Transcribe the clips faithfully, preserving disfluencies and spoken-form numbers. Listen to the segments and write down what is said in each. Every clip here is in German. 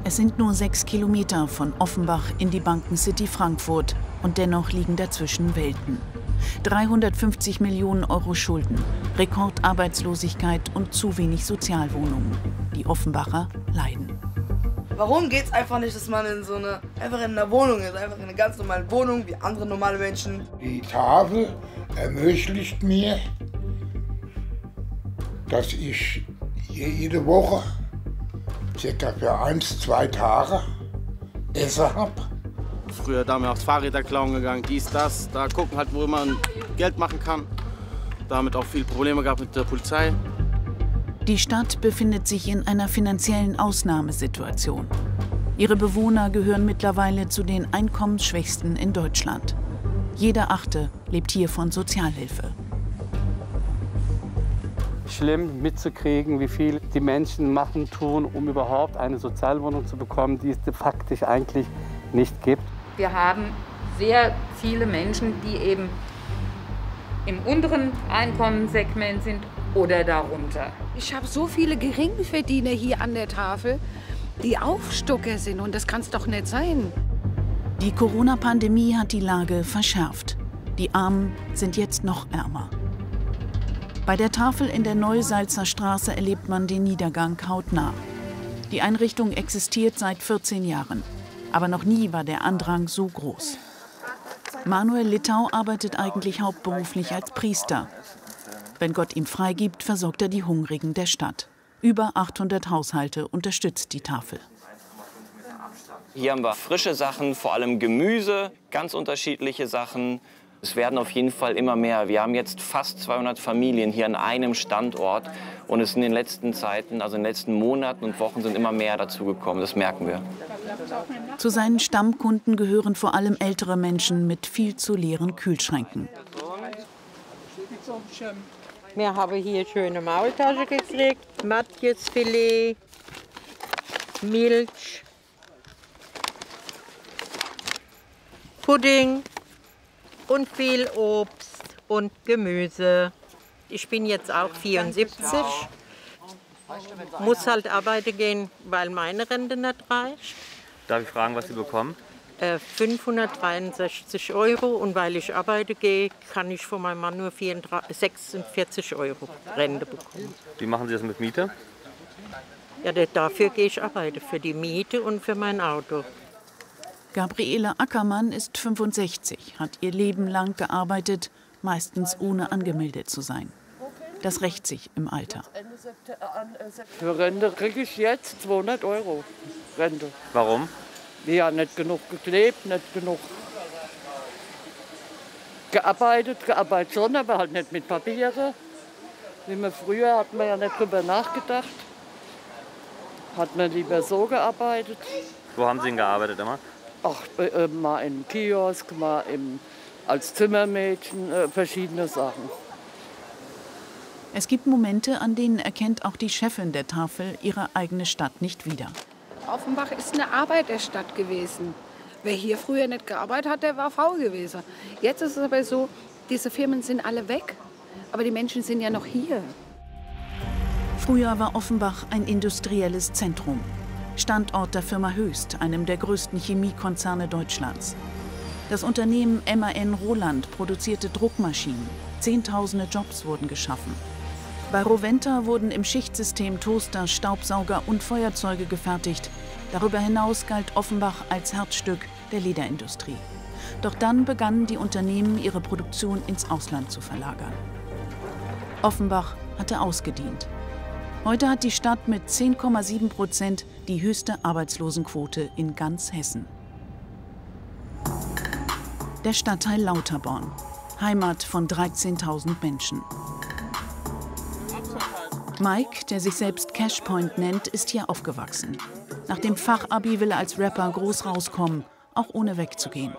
Es sind nur sechs Kilometer von Offenbach in die Bankencity Frankfurt und dennoch liegen dazwischen Welten. dreihundertfünfzig Millionen Euro Schulden, Rekordarbeitslosigkeit und zu wenig Sozialwohnungen. Die Offenbacher leiden. Warum geht's einfach nicht, dass man in so eine, einfach in einer Wohnung ist, einfach in einer ganz normalen Wohnung wie andere normale Menschen? Die Tafel ermöglicht mir, dass ich jede Woche circa für eins, zwei Tage Essen habe. Früher da haben wir aufs Fahrräder klauen gegangen, dies, das, da gucken halt, wo man Geld machen kann. Damit auch viele Probleme gehabt mit der Polizei. Die Stadt befindet sich in einer finanziellen Ausnahmesituation. Ihre Bewohner gehören mittlerweile zu den einkommensschwächsten in Deutschland. Jeder Achte lebt hier von Sozialhilfe. Schlimm mitzukriegen, wie viel die Menschen machen, tun, um überhaupt eine Sozialwohnung zu bekommen, die es faktisch eigentlich nicht gibt. Wir haben sehr viele Menschen, die eben im unteren Einkommenssegment sind oder darunter. Ich habe so viele Geringverdiener hier an der Tafel, die Aufstocker sind, und das kann es doch nicht sein. Die Corona-Pandemie hat die Lage verschärft. Die Armen sind jetzt noch ärmer. Bei der Tafel in der Neusalzer Straße erlebt man den Niedergang hautnah. Die Einrichtung existiert seit vierzehn Jahren. Aber noch nie war der Andrang so groß. Manuel Littau arbeitet eigentlich hauptberuflich als Priester. Wenn Gott ihm freigibt, versorgt er die Hungrigen der Stadt. Über achthundert Haushalte unterstützt die Tafel. Hier haben wir frische Sachen, vor allem Gemüse, ganz unterschiedliche Sachen. Es werden auf jeden Fall immer mehr. Wir haben jetzt fast zweihundert Familien hier an einem Standort. Und es sind in den letzten Zeiten, also in den letzten Monaten und Wochen, sind immer mehr dazugekommen. Das merken wir. Zu seinen Stammkunden gehören vor allem ältere Menschen mit viel zu leeren Kühlschränken. Wir haben hier schöne Maultasche gekriegt, Matjesfilet, Milch, Pudding und viel Obst und Gemüse. Ich bin jetzt auch vierundsiebzig, muss halt arbeiten gehen, weil meine Rente nicht reicht. Darf ich fragen, was Sie bekommen? Äh, fünfhundertdreiundsechzig Euro, und weil ich arbeiten gehe, kann ich von meinem Mann nur sechsundvierzig Euro Rente bekommen. Wie machen Sie das mit Miete? Ja, dafür gehe ich arbeiten, für die Miete und für mein Auto. Gabriele Ackermann ist fünfundsechzig, hat ihr Leben lang gearbeitet, meistens ohne angemeldet zu sein. Das rächt sich im Alter. Für Rente kriege ich jetzt zweihundert Euro Rente. Warum? Ja, nicht genug geklebt, nicht genug gearbeitet. Gearbeitet schon, aber halt nicht mit Papieren. Wie man früher hat man ja nicht drüber nachgedacht. Hat man lieber so gearbeitet. Wo haben Sie denn gearbeitet immer? Ach, äh, mal im Kiosk, mal im, als Zimmermädchen, äh, verschiedene Sachen. Es gibt Momente, an denen erkennt auch die Chefin der Tafel ihre eigene Stadt nicht wieder. Offenbach ist eine Arbeiterstadt gewesen. Wer hier früher nicht gearbeitet hat, der war faul gewesen. Jetzt ist es aber so, diese Firmen sind alle weg, aber die Menschen sind ja noch hier. Früher war Offenbach ein industrielles Zentrum. Standort der Firma Höchst, einem der größten Chemiekonzerne Deutschlands. Das Unternehmen M A N Roland produzierte Druckmaschinen. Zehntausende Jobs wurden geschaffen. Bei Roventa wurden im Schichtsystem Toaster, Staubsauger und Feuerzeuge gefertigt. Darüber hinaus galt Offenbach als Herzstück der Lederindustrie. Doch dann begannen die Unternehmen, ihre Produktion ins Ausland zu verlagern. Offenbach hatte ausgedient. Heute hat die Stadt mit zehn Komma sieben Prozent die höchste Arbeitslosenquote in ganz Hessen. Der Stadtteil Lauterborn, Heimat von dreizehntausend Menschen. Mike, der sich selbst Cashpoint nennt, ist hier aufgewachsen. Nach dem Fachabi will er als Rapper groß rauskommen, auch ohne wegzugehen.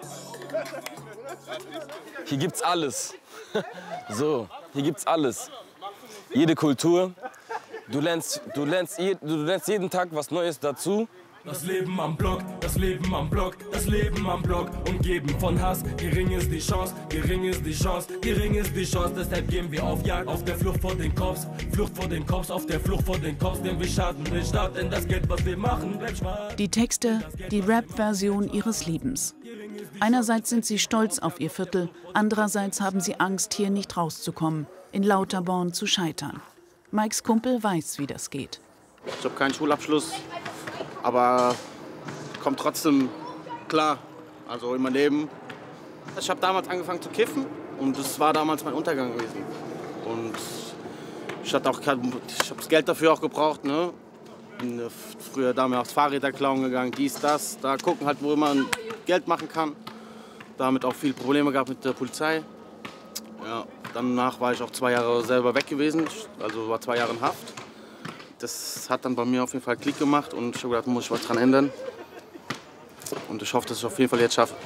Hier gibt's alles. So, hier gibt's alles. Jede Kultur. Du lernst, du, lernst je, du lernst jeden Tag was Neues dazu. Das Leben am Block, das Leben am Block, das Leben am Block. Umgeben von Hass, gering ist die Chance, gering ist die Chance, gering ist die Chance. Deshalb gehen wir auf Jagd, auf der Flucht vor den Cops, Flucht vor den Cops, auf der Flucht vor den Cops. Denn wir schaden den Staat, denn das Geld, was wir machen, bleibt schwarz. Die Texte, die Rap-Version ihres Lebens. Einerseits sind sie stolz auf ihr Viertel, andererseits haben sie Angst, hier nicht rauszukommen, in Lauterborn zu scheitern. Mikes Kumpel weiß, wie das geht. Ich habe keinen Schulabschluss, aber kommt trotzdem klar, also in mein Leben. Ich habe damals angefangen zu kiffen und das war damals mein Untergang gewesen. Und ich hatte auch kein, ich habe das Geld dafür auch gebraucht, ne? Bin früher damals Fahrräder klauen gegangen, dies, das. Da gucken halt, wo man Geld machen kann. Damit auch viele Probleme gehabt mit der Polizei. Ja, danach war ich auch zwei Jahre selber weg gewesen, also war zwei Jahre in Haft. Das hat dann bei mir auf jeden Fall Klick gemacht und ich habe gedacht, muss ich was dran ändern. Und ich hoffe, dass ich es auf jeden Fall jetzt schaffe.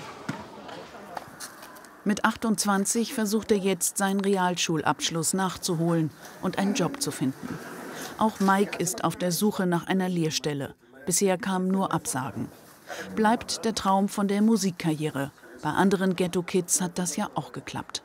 Mit achtundzwanzig versucht er jetzt, seinen Realschulabschluss nachzuholen und einen Job zu finden. Auch Mike ist auf der Suche nach einer Lehrstelle. Bisher kamen nur Absagen. Bleibt der Traum von der Musikkarriere. Bei anderen Ghetto-Kids hat das ja auch geklappt.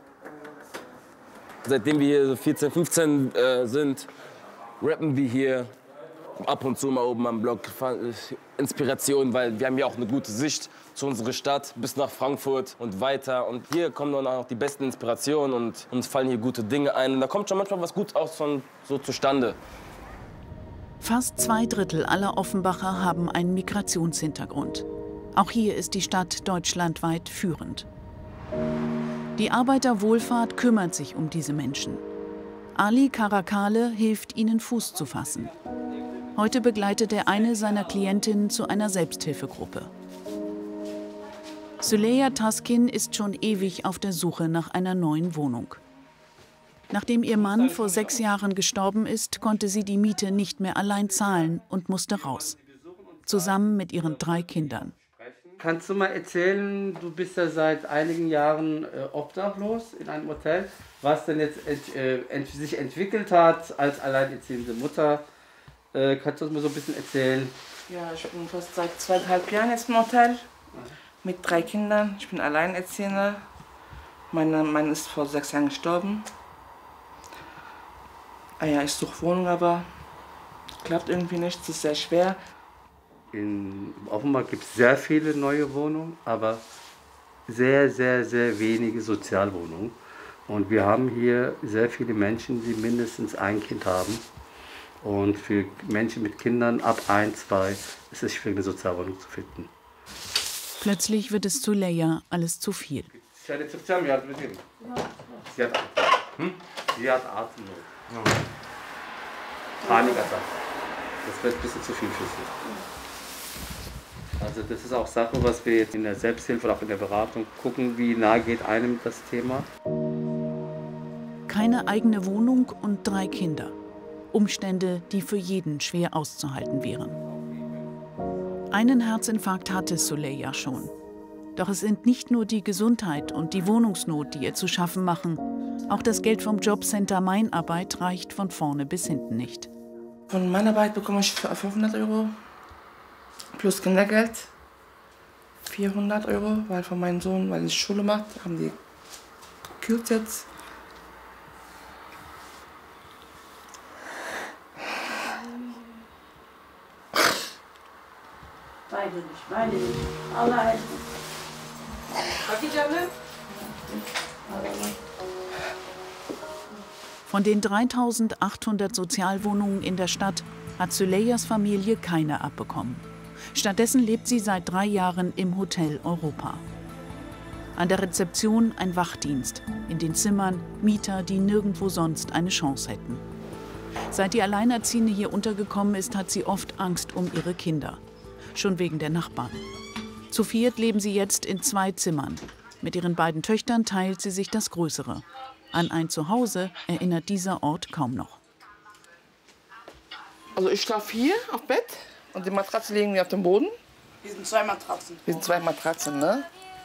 Seitdem wir hier vierzehn, fünfzehn äh, sind, rappen wir hier ab und zu mal oben am Block. Inspiration, weil wir haben ja auch eine gute Sicht zu unserer Stadt bis nach Frankfurt und weiter. Und hier kommen dann auch die besten Inspirationen und uns fallen hier gute Dinge ein. Und da kommt schon manchmal was Gutes auch von, so zustande. Fast zwei Drittel aller Offenbacher haben einen Migrationshintergrund. Auch hier ist die Stadt deutschlandweit führend. Die Arbeiterwohlfahrt kümmert sich um diese Menschen. Ali Karakale hilft ihnen, Fuß zu fassen. Heute begleitet er eine seiner Klientinnen zu einer Selbsthilfegruppe. Süleyya Taskin ist schon ewig auf der Suche nach einer neuen Wohnung. Nachdem ihr Mann vor sechs Jahren gestorben ist, konnte sie die Miete nicht mehr allein zahlen und musste raus. Zusammen mit ihren drei Kindern. Kannst du mal erzählen, du bist ja seit einigen Jahren äh, obdachlos in einem Hotel, was denn jetzt ent, äh, ent, sich entwickelt hat als alleinerziehende Mutter. Äh, kannst du uns mal so ein bisschen erzählen? Ja, ich bin fast seit zweieinhalb Jahren jetzt im Hotel mit drei Kindern. Ich bin alleinerziehende. Mein Mann ist vor sechs Jahren gestorben. Ah ja, ich suche Wohnung, aber klappt irgendwie nicht, es ist sehr schwer. In Offenbach gibt es sehr viele neue Wohnungen, aber sehr, sehr, sehr wenige Sozialwohnungen. Und wir haben hier sehr viele Menschen, die mindestens ein Kind haben. Und für Menschen mit Kindern ab ein, zwei ist es schwierig, eine Sozialwohnung zu finden. Plötzlich wird es Süleyya alles zu viel. Sie hat Atem. Hm? Sie hat Atemnot. Panikattack. Das wird ein bisschen zu viel für sie. Also das ist auch Sache, was wir jetzt in der Selbsthilfe oder auch in der Beratung gucken, wie nah geht einem das Thema. Keine eigene Wohnung und drei Kinder. Umstände, die für jeden schwer auszuhalten wären. Einen Herzinfarkt hatte Süleyya schon. Doch es sind nicht nur die Gesundheit und die Wohnungsnot, die ihr zu schaffen machen. Auch das Geld vom Jobcenter Meinarbeit reicht von vorne bis hinten nicht. Von Meinarbeit bekomme ich fünfhundert Euro. Plus Kindergeld, vierhundert Euro, weil von meinem Sohn, weil er Schule macht, haben die gekürzt jetzt. Beide nicht, beide nicht. Allein. Von den dreitausendachthundert Sozialwohnungen in der Stadt hat Süleyyas Familie keine abbekommen. Stattdessen lebt sie seit drei Jahren im Hotel Europa. An der Rezeption ein Wachdienst, in den Zimmern Mieter, die nirgendwo sonst eine Chance hätten. Seit die Alleinerziehende hier untergekommen ist, hat sie oft Angst um ihre Kinder. Schon wegen der Nachbarn. Zu viert leben sie jetzt in zwei Zimmern. Mit ihren beiden Töchtern teilt sie sich das Größere. An ein Zuhause erinnert dieser Ort kaum noch. Also ich schlafe hier auf Bett und die Matratzen liegen auf dem Boden. Wir sind zwei Matratzen. Wir sind zwei Matratzen, ne?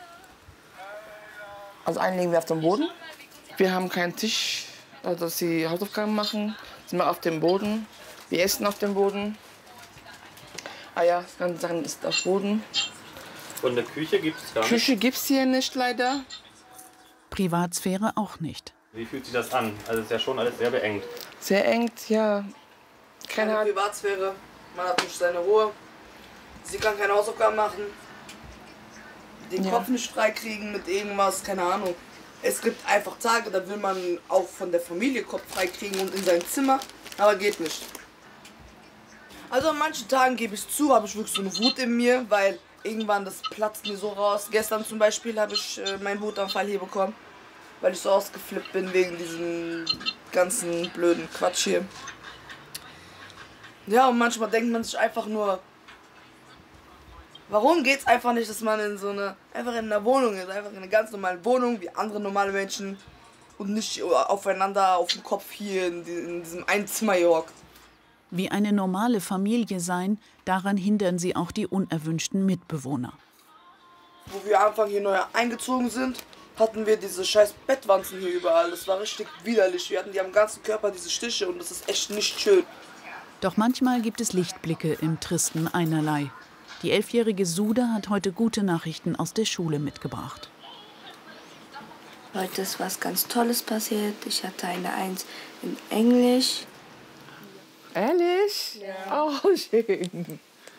Also einen liegen wir auf dem Boden. Wir haben keinen Tisch, also dass sie Hausaufgaben machen. Sind wir auf dem Boden. Wir essen auf dem Boden. Ah ja, das ganze Sachen ist auf Boden. Und eine Küche gibt es gar nicht? Küche gibt es hier nicht, leider. Privatsphäre auch nicht. Wie fühlt sich das an? Also es ist ja schon alles sehr beengt. Sehr eng, ja. Keine Privatsphäre, man hat nicht seine Ruhe. Sie kann keine Hausaufgaben machen. Den Ja. Kopf nicht freikriegen mit irgendwas, keine Ahnung. Es gibt einfach Tage, da will man auch von der Familie Kopf freikriegen und in sein Zimmer, aber geht nicht. Also an manchen Tagen, gebe ich zu, habe ich wirklich so eine Wut in mir, weil irgendwann das platzt mir so raus. Gestern zum Beispiel habe ich äh, meinen Wutanfall hier bekommen, weil ich so ausgeflippt bin wegen diesem ganzen blöden Quatsch hier. Ja, und manchmal denkt man sich einfach nur, warum geht's einfach nicht, dass man in so eine, einfach in einer Wohnung ist, einfach in einer ganz normalen Wohnung, wie andere normale Menschen und nicht aufeinander auf dem Kopf hier in, die, in diesem Einzimmer hockt. Wie eine normale Familie sein, daran hindern sie auch die unerwünschten Mitbewohner. Wo wir am Anfang hier neu eingezogen sind, hatten wir diese scheiß Bettwanzen hier überall. Das war richtig widerlich. Wir hatten die am ganzen Körper diese Stiche und das ist echt nicht schön. Doch manchmal gibt es Lichtblicke im tristen Einerlei. Die elfjährige Suda hat heute gute Nachrichten aus der Schule mitgebracht. Heute ist was ganz Tolles passiert. Ich hatte eine Eins in Englisch. Ehrlich? Ja. Oh, schön.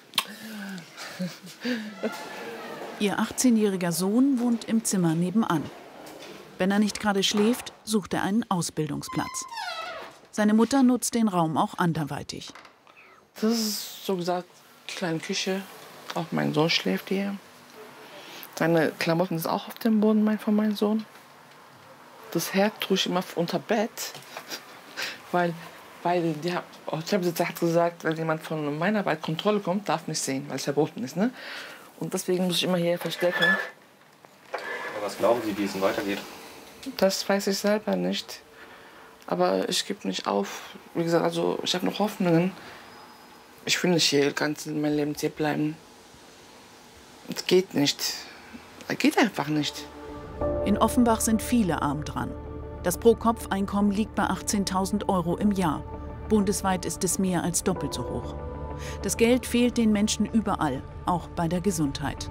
Ihr achtzehnjähriger Sohn wohnt im Zimmer nebenan. Wenn er nicht gerade schläft, sucht er einen Ausbildungsplatz. Seine Mutter nutzt den Raum auch anderweitig. Das ist so gesagt eine kleine Küche. Auch mein Sohn schläft hier. Seine Klamotten sind auch auf dem Boden mein, von meinem Sohn. Das Herd tue ich immer unter Bett, weil, weil der Hotelbesitzer hat gesagt, wenn jemand von meiner Arbeit Kontrolle kommt, darf nicht sehen, weil es verboten ist. Ne? Und deswegen muss ich immer hier verstecken. Aber was glauben Sie, wie es denn weitergeht? Das weiß ich selber nicht. Aber ich gebe nicht auf. Wie gesagt, also ich habe noch Hoffnungen. Ich will nicht hier ganz mein Leben hier bleiben. Es geht nicht. Es geht einfach nicht. In Offenbach sind viele arm dran. Das Pro-Kopf-Einkommen liegt bei achtzehntausend Euro im Jahr. Bundesweit ist es mehr als doppelt so hoch. Das Geld fehlt den Menschen überall, auch bei der Gesundheit.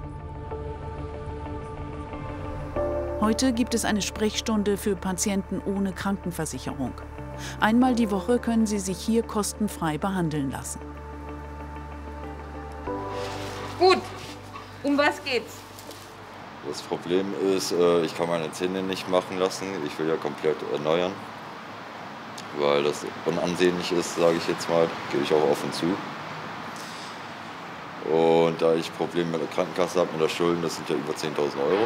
Heute gibt es eine Sprechstunde für Patienten ohne Krankenversicherung. Einmal die Woche können sie sich hier kostenfrei behandeln lassen. Gut, um was geht's? Das Problem ist, ich kann meine Zähne nicht machen lassen. Ich will ja komplett erneuern, weil das unansehnlich ist, sage ich jetzt mal, gebe ich auch offen zu. Und da ich Probleme mit der Krankenkasse habe, mit der Schulden, das sind ja über zehntausend Euro.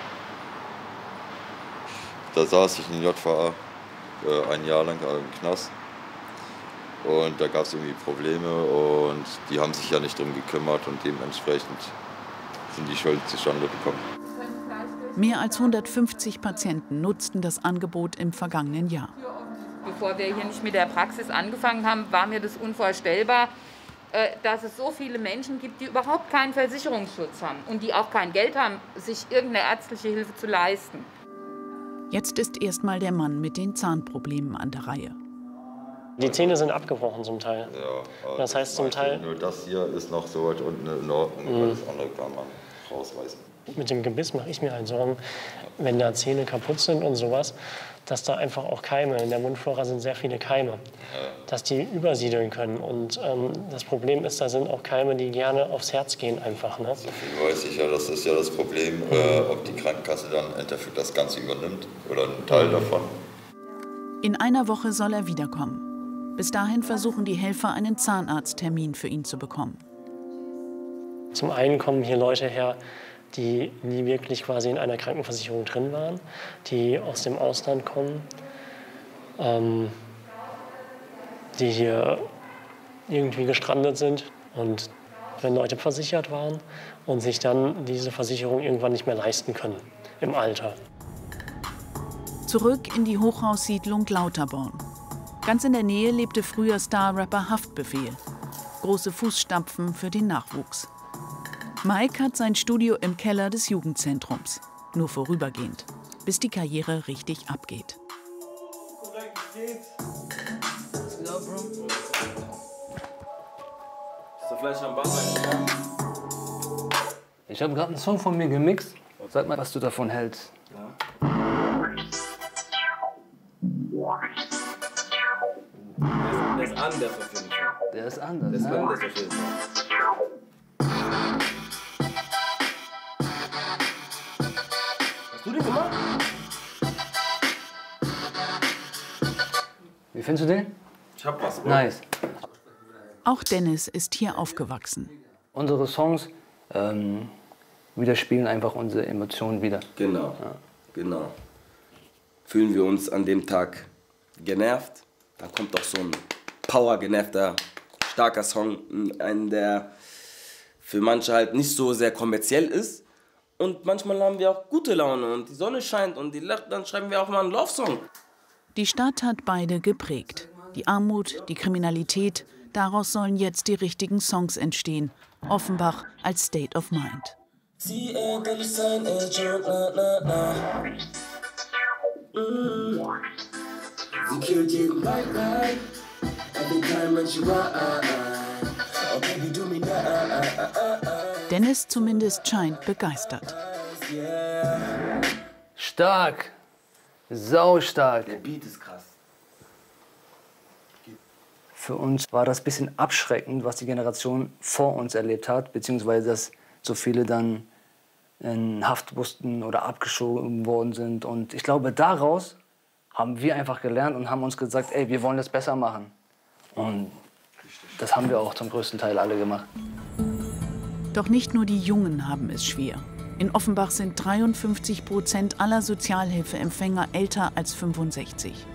Da saß ich in J V A äh, ein Jahr lang im Knast und da gab es irgendwie Probleme und die haben sich ja nicht drum gekümmert und dementsprechend sind die Schulden zustande gekommen. Mehr als hundertfünfzig Patienten nutzten das Angebot im vergangenen Jahr. Bevor wir hier nicht mit der Praxis angefangen haben, war mir das unvorstellbar, dass es so viele Menschen gibt, die überhaupt keinen Versicherungsschutz haben und die auch kein Geld haben, sich irgendeine ärztliche Hilfe zu leisten. Jetzt ist erstmal der Mann mit den Zahnproblemen an der Reihe. Die Zähne sind abgebrochen zum Teil. Ja, das heißt zum Teil. Nur das hier ist noch so weit unten in Ordnung, mhm. Alles andere kann man rausreißen. Mit dem Gebiss mache ich mir halt Sorgen, wenn da Zähne kaputt sind und sowas, dass da einfach auch Keime, in der Mundflora sind sehr viele Keime, ja. Dass die übersiedeln können. Und ähm, das Problem ist, da sind auch Keime, die gerne aufs Herz gehen einfach. Ne? So viel weiß ich ja, das ist ja das Problem, mhm. äh, ob die Krankenkasse dann im Endeffekt das Ganze übernimmt oder einen Teil mhm. davon. In einer Woche soll er wiederkommen. Bis dahin versuchen die Helfer, einen Zahnarzttermin für ihn zu bekommen. Zum einen kommen hier Leute her, die nie wirklich quasi in einer Krankenversicherung drin waren, die aus dem Ausland kommen, ähm, die hier irgendwie gestrandet sind. Und wenn Leute versichert waren und sich dann diese Versicherung irgendwann nicht mehr leisten können im Alter. Zurück in die Hochhaussiedlung Lauterborn. Ganz in der Nähe lebte früher Star-Rapper Haftbefehl. Große Fußstapfen für den Nachwuchs. Mike hat sein Studio im Keller des Jugendzentrums. Nur vorübergehend, bis die Karriere richtig abgeht. Ist auf Fleisch am Barbecue. Ich habe gerade einen Song von mir gemixt. Sag mal, was du davon hältst. Ja. Der ist anders auf jeden Fall. Der ist anders. Der ist ne? anders auf jeden Fall. Hast du den gemacht? Wie findest du den? Ich hab was. Bro. Nice. Auch Dennis ist hier aufgewachsen. Unsere Songs ähm, widerspiegeln einfach unsere Emotionen wieder. Genau, ja. genau. Fühlen wir uns an dem Tag genervt, dann kommt doch so ein powergenervter, starker Song, ein, der für manche halt nicht so sehr kommerziell ist. Und manchmal haben wir auch gute Laune und die Sonne scheint und die lacht, dann schreiben wir auch mal einen Love-Song. Die Stadt hat beide geprägt. Die Armut, die Kriminalität, daraus sollen jetzt die richtigen Songs entstehen. Offenbach als State of Mind. Sie ehrlich sein, ist schon na na na. Mm. Sie killt jeden Night Night. Every time when she ride. Oh baby, do me na. Dennis zumindest scheint begeistert. Stark. Sau stark. Der Beat ist krass. Für uns war das ein bisschen abschreckend, was die Generation vor uns erlebt hat, beziehungsweise dass so viele dann in Haft mussten oder abgeschoben worden sind. Und ich glaube, daraus haben wir einfach gelernt und haben uns gesagt, ey, wir wollen das besser machen. Und das haben wir auch zum größten Teil alle gemacht. Doch nicht nur die Jungen haben es schwer. In Offenbach sind dreiundfünfzig Prozent aller Sozialhilfeempfänger älter als fünfundsechzig.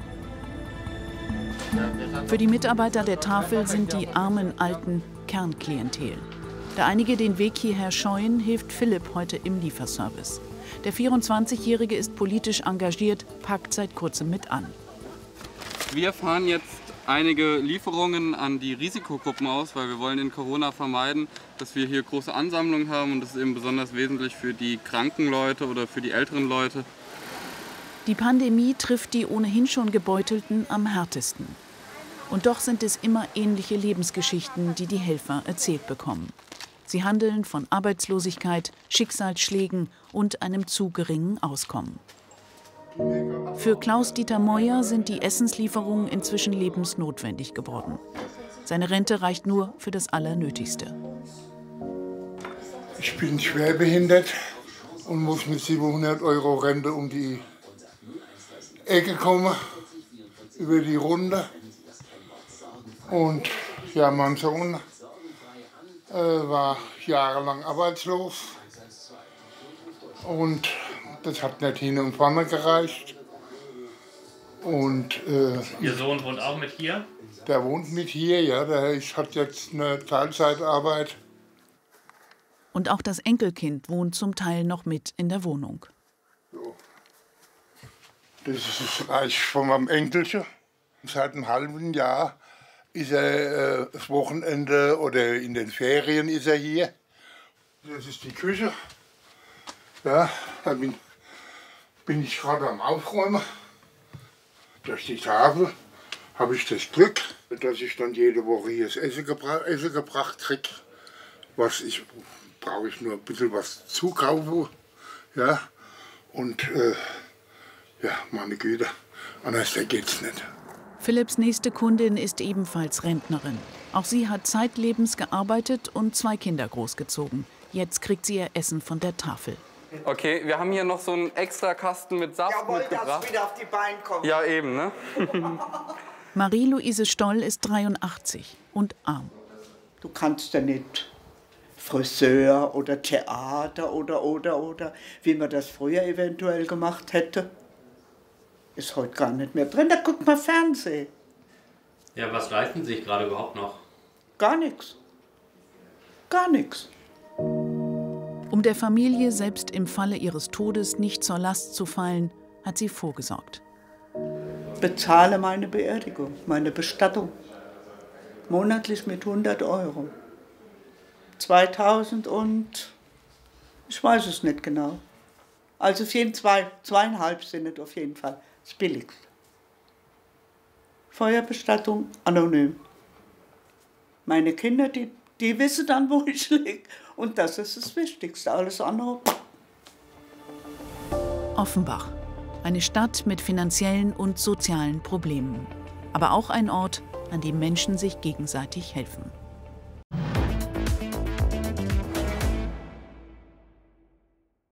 Für die Mitarbeiter der Tafel sind die armen Alten Kernklientel. Da einige den Weg hierher scheuen, hilft Philipp heute im Lieferservice. Der vierundzwanzigjährige ist politisch engagiert, packt seit kurzem mit an. Wir fahren jetzt einige Lieferungen an die Risikogruppen aus, weil wir wollen in Corona vermeiden, dass wir hier große Ansammlungen haben. Und das ist eben besonders wesentlich für die kranken Leute oder für die älteren Leute. Die Pandemie trifft die ohnehin schon Gebeutelten am härtesten. Und doch sind es immer ähnliche Lebensgeschichten, die die Helfer erzählt bekommen. Sie handeln von Arbeitslosigkeit, Schicksalsschlägen und einem zu geringen Auskommen. Für Klaus-Dieter Meuer sind die Essenslieferungen inzwischen lebensnotwendig geworden. Seine Rente reicht nur für das Allernötigste. Ich bin schwerbehindert und muss mit siebenhundert Euro Rente um die Ecke kommen, über die Runde. Und ja, mein Sohn äh, war jahrelang arbeitslos. Und das hat nicht hin und vorne gereicht. Und, äh, Ihr Sohn wohnt auch mit hier? Der wohnt mit hier, ja. Der ist, hat jetzt eine Teilzeitarbeit. Und auch das Enkelkind wohnt zum Teil noch mit in der Wohnung. Das ist das Reich von meinem Enkelchen. Seit einem halben Jahr ist er äh, das Wochenende oder in den Ferien ist er hier. Das ist die Küche. Ja, da bin, bin ich gerade am Aufräumen. Durch die Tafel habe ich das Glück, dass ich dann jede Woche hier das Essen, gebra Essen gebracht kriege. Was ich brauche ich nur ein bisschen was zukaufen. Ja, und äh, ja, meine Güte, anders geht's nicht. Philipps nächste Kundin ist ebenfalls Rentnerin. Auch sie hat zeitlebens gearbeitet und zwei Kinder großgezogen. Jetzt kriegt sie ihr Essen von der Tafel. Okay, wir haben hier noch so einen extra Kasten mit Saft Jawohl, mitgebracht. dass wieder auf die Beine kommt. Ja, eben, ne? Marie-Louise Stoll ist dreiundachtzig und arm. Du kannst ja nicht Friseur oder Theater oder, oder, oder, wie man das früher eventuell gemacht hätte. Ist heute gar nicht mehr drin. Da guckt man Fernsehen. Ja, was leisten Sie sich gerade überhaupt noch? Gar nichts. Gar nichts. Um der Familie selbst im Falle ihres Todes nicht zur Last zu fallen, hat sie vorgesorgt. Bezahle meine Beerdigung, meine Bestattung. Monatlich mit hundert Euro. zweitausend und ich weiß es nicht genau. Also auf jeden Fall, zweieinhalb sind es auf jeden Fall das Billigste. Feuerbestattung anonym. Meine Kinder, die Die wissen dann, wo ich liege. Und das ist das Wichtigste. Alles andere. Offenbach. Eine Stadt mit finanziellen und sozialen Problemen. Aber auch ein Ort, an dem Menschen sich gegenseitig helfen.